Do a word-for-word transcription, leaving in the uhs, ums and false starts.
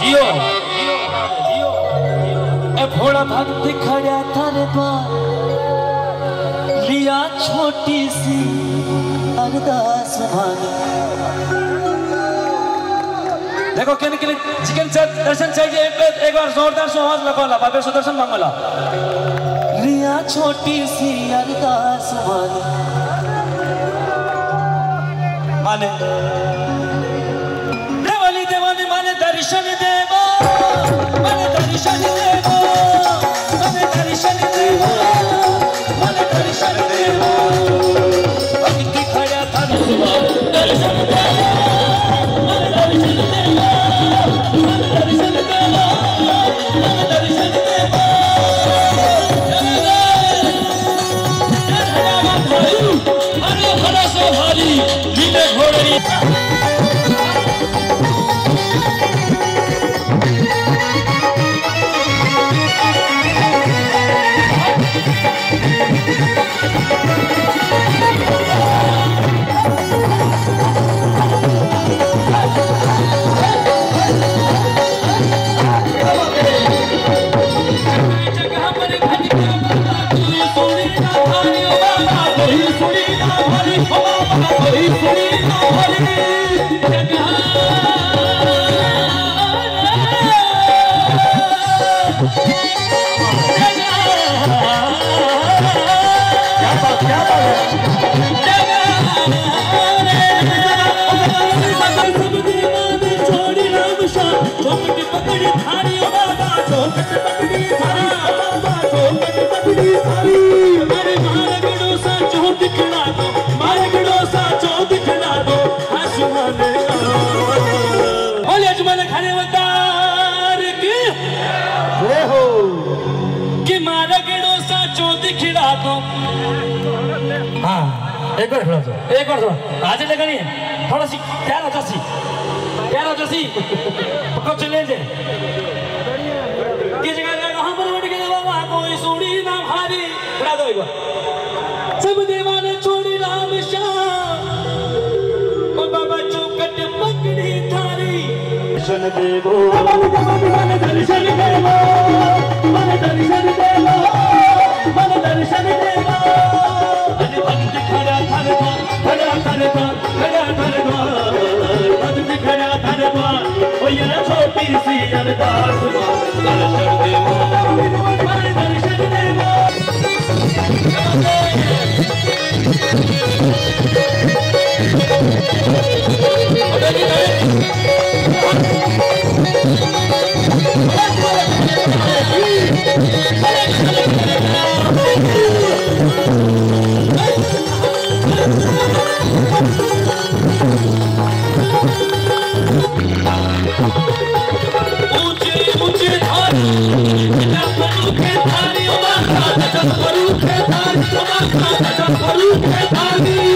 जियो ए भोला भक्त खड़ा थारे द्वार लिया छोटी सी अरदास मांगी। देखो कहने के लिए चिकन से दर्शन चाहिए एक बार जोरदार से आवाज लगाओ बाबे सुदर्शन मांगोला लिया छोटी सी अरदास मांगी माने देवाली देवाली माने दर्शन देवा माने दर्शन देवा माने दर्शन देवा माने दर्शन देवा भक्ति खड़ा था दर्शन देवा माने दर्शन देवा माने दर्शन देवा माने दर्शन देवा हरे हरे सो भारी नीले घोड़े एक बार थोड़ा सा एक बार थोड़ा आज लगा नहीं है थोड़ा सी क्या होता सी क्या होता सी पकड़ चले जे किस जगह का कहां पर बैठ के बाबा कोई सुनी ना भारी बना दो एक बार सब दीवाने छोड़ी राम श्याम ओ बाबा चौकट पकड़ी थारी दर्शन देवो मन दर्शन देवो मन दर्शन देवो मन दर्शन देवो खड़ा थारे द्वार खड़ा थारे द्वार खड़ा थारे द्वार भक्त खड़ा थारे द्वार ओ ये छोटी सी अरदास दर्शन देवो मारे दर्शन देवो Farouk है थारी